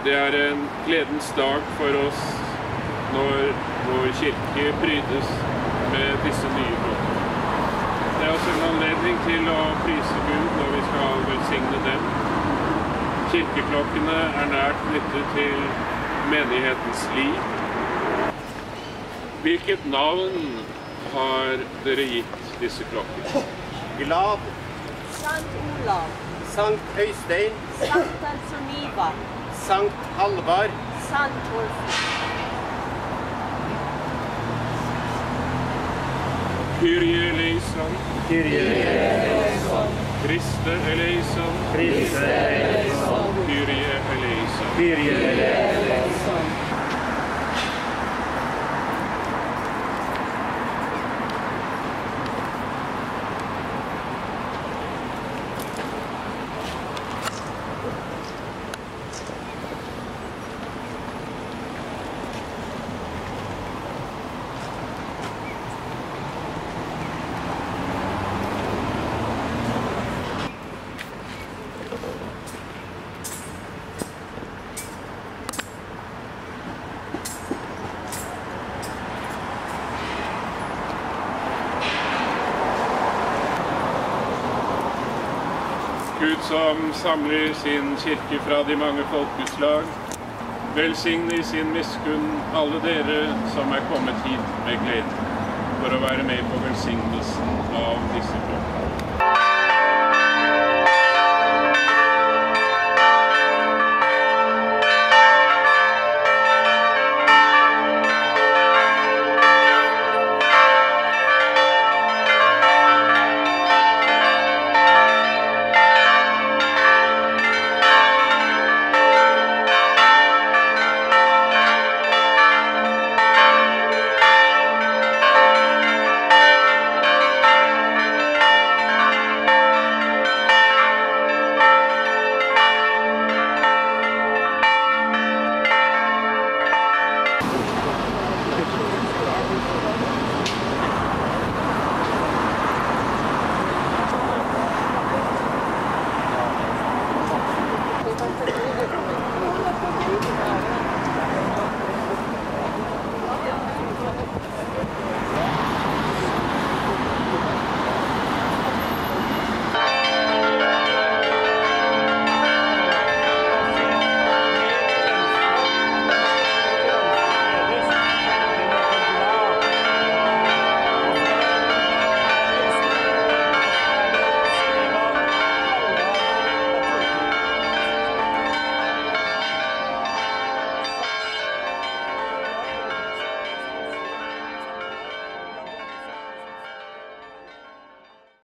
Det er en gledens dag for oss når vår kirke prydes med disse nye klokker. Det er også en anledning til å prise Gud når vi skal velsigne dem. Kirkeklokkene er nært knyttet til menighetens liv. Hvilket navn har dere gitt disse klokkene? Glad, Sankt Olav, Sankt Øystein, Sankta Sunniva, Sankt Halvard, Sankt Torfinn. Kyrie eleison, Kyrie eleison, Christe eleison, Christe eleison, Kyrie eleison. Kyrie eleison. Gud som samler sin kirke fra de mange folkeslag, velsigne i sin miskunn alle dere som er kommet hit med glede, for å være med på velsignelsen av disse klokkene.